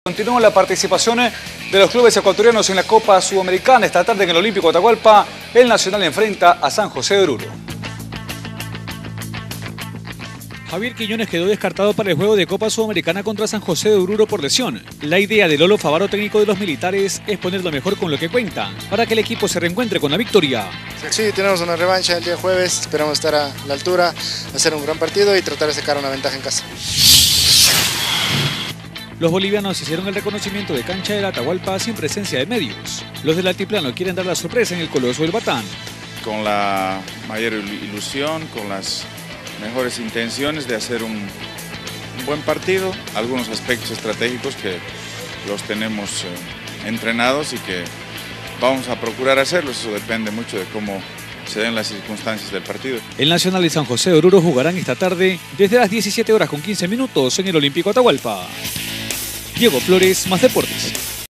Continúa la participación de los clubes ecuatorianos en la Copa Sudamericana. Esta tarde en el Olímpico Atahualpa, el Nacional enfrenta a San José de Oruro. Javier Quiñones quedó descartado para el juego de Copa Sudamericana contra San José de Oruro por lesión. La idea de Lolo Favaro, técnico de los militares, es poner lo mejor con lo que cuenta, para que el equipo se reencuentre con la victoria. Sí, tenemos una revancha el día jueves, esperamos estar a la altura, hacer un gran partido y tratar de sacar una ventaja en casa. Los bolivianos hicieron el reconocimiento de cancha del Atahualpa sin presencia de medios. Los del altiplano quieren dar la sorpresa en el Coloso del Batán. Con la mayor ilusión, con las mejores intenciones de hacer un buen partido, algunos aspectos estratégicos que los tenemos entrenados y que vamos a procurar hacerlos. Eso depende mucho de cómo se den las circunstancias del partido. El Nacional y San José de Oruro jugarán esta tarde desde las 17:15 en el Olímpico Atahualpa. Diego Flores, Más Deportes.